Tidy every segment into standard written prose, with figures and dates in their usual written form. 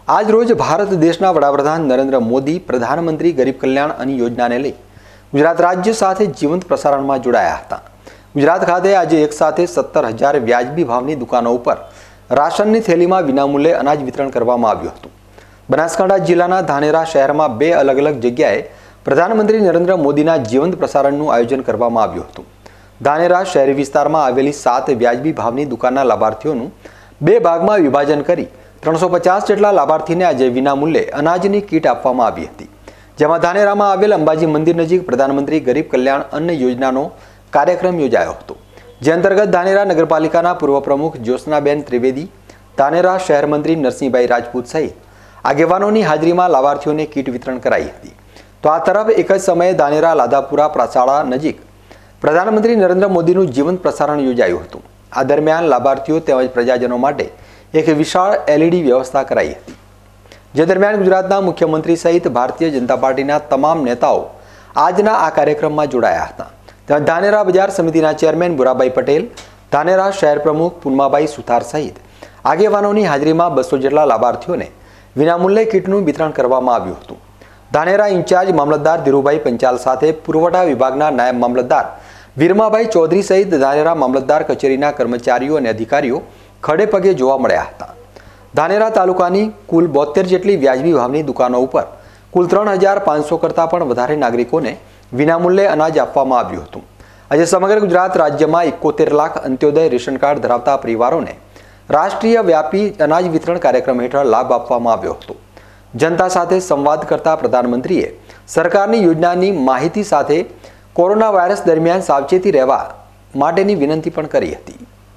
આજ રોજ ભારત દેશના વડાપ્રધાન નરેન્દ્ર મોદી પ્રધાનમંત્રી ગરીબ કલ્યાણ અન્ન યોજનાને લઈ ગુજરાત રાજ્ય સાથે જીવંત પ્રસારણમાં જોડાયા હતા। ગુજરાત ખાતે આજે એક સાથે 17,000 વ્યાજબી ભાવની દુકાનો ઉપર રાશનની થેલીમાં વિનામૂલ્યે અનાજ વિતરણ કરવામાં આવ્યું હતું। બનાસકાંઠા જિલ્લાના ધાનેરા શહેરમાં બે અલગ અલગ જગ્યાએ પ્રધાનમંત્રી નરેન્દ્ર મોદીના જીવંત પ્રસારણનું આયોજન કરવામાં આવ્યું હતું। ધાનેરા શહેરી વિસ્તારમાં આવેલી 7 વ્યાજબી ભાવની દુકાનના લાભાર્થીઓનું બે ભાગમાં વિભાજન કરી 350 જેટલા લાભાર્થીને આજે વિનામૂલ્યે અનાજની કીટ આપવામાં આવી હતી। જેમાં ધાનેરામાં આવેલ અંબાજી મંદિર નજીક પ્રધાનમંત્રી ગરીબ કલ્યાણ અન્ન યોજનાનો કાર્યક્રમ યોજાયો હતો, જે અંતર્ગત ધાનેરા નગરપાલિકાના પૂર્વ પ્રમુખ જ્યોત્સનાબેન ત્રિવેદી, ધાનેરા શહેર મંત્રી નરસિંહભાઈ રાજપૂત સહિત આગેવાનોની હાજરીમાં લાભાર્થીઓને કીટ વિતરણ કરાઈ હતી। તો આ તરફ એક જ સમયે ધાનેરા લાદાપુરા પ્રાશાળા નજીક પ્રધાનમંત્રી નરેન્દ્ર મોદીનું જીવંત પ્રસારણ યોજાયું હતું। આ દરમિયાન લાભાર્થીઓ તેમજ પ્રજાજનો માટે એક વિશાળ LED વ્યવસ્થા કરાઈ હતી, જે દરમિયાન ગુજરાતના મુખ્યમંત્રી સહિત ભારતીય જનતા પાર્ટીના તમામ નેતાઓ આજના આ કાર્યક્રમમાં જોડાયા હતા। તેમજ ધાનેરા બજાર સમિતિના ચેરમેન ભુરાભાઈ પટેલ, ધાનેરા શહેર પ્રમુખ પુનમાભાઈ સુથાર સહિત આગેવાનોની હાજરીમાં 200 જેટલા લાભાર્થીઓને વિનામૂલ્યે કીટનું વિતરણ કરવામાં આવ્યું હતું। ધાનેરા ઇન્ચાર્જ મામલતદાર ધીરુભાઈ પંચાલ સાથે પુરવઠા વિભાગના નાયબ મામલતદાર વીરમાભાઈ ચૌધરી સહિત ધાનેરા મામલતદાર કચેરીના કર્મચારીઓ અને અધિકારીઓ ખડે પગે જોવા મળ્યા હતા। ધાનેરા તાલુકાની કુલ 72 જેટલી વ્યાજબી ભાવની દુકાનો ઉપર કુલ 3,500 કરતાં પણ વધારે નાગરિકોને વિનામૂલ્યે અનાજ આપવામાં આવ્યું હતું। આજે સમગ્ર ગુજરાત રાજ્યમાં 71 લાખ અંત્યોદય રેશન કાર્ડ ધરાવતા પરિવારોને રાષ્ટ્રીય વ્યાપી અનાજ વિતરણ કાર્યક્રમ હેઠળ લાભ આપવામાં આવ્યો હતો। જનતા સાથે સંવાદ કરતા પ્રધાનમંત્રીએ સરકારની યોજનાની માહિતી સાથે કોરોના વાયરસ દરમિયાન સાવચેતી રહેવા માટેની વિનંતી પણ કરી હતી।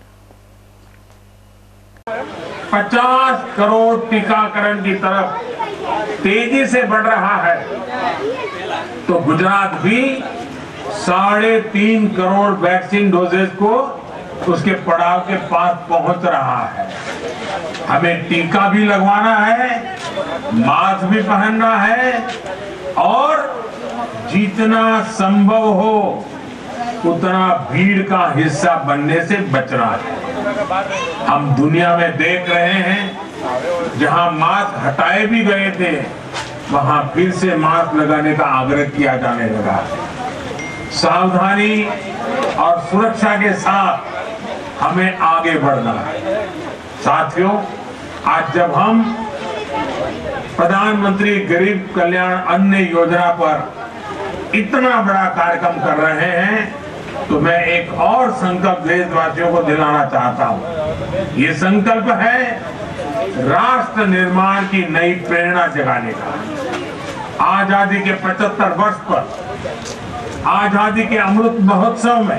50 करोड़ टीकाकरण की तरफ तेजी से बढ़ रहा है, तो गुजरात भी 3.5 करोड़ वैक्सीन डोजेज को उसके पड़ाव के पास पहुंच रहा है। हमें टीका भी लगवाना है, मास्क भी पहनना है और जितना संभव हो उतना भीड़ का हिस्सा बनने से बचना है। हम दुनिया में देख रहे हैं, जहां मास्क हटाए भी गए थे वहां फिर से मास्क लगाने का आग्रह किया जाने लगा है। सावधानी और सुरक्षा के साथ हमें आगे बढ़ना है। साथियों, आज जब हम प्रधानमंत्री गरीब कल्याण अन्न योजना पर इतना बड़ा कार्यक्रम कर रहे हैं, तो मैं एक और संकल्प देशवासियों को दिलाना चाहता हूं। ये संकल्प है राष्ट्र निर्माण की नई प्रेरणा जगाने का। आजादी के 75 वर्ष पर आजादी के अमृत महोत्सव में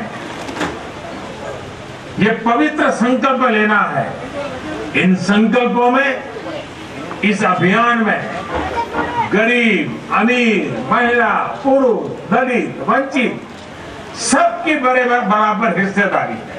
ये पवित्र संकल्प लेना है। इन संकल्पों में, इस अभियान में गरीब, अमीर, महिला, पुरुष, दलित, वंचित सबकी बराबर हिस्सेदारी है।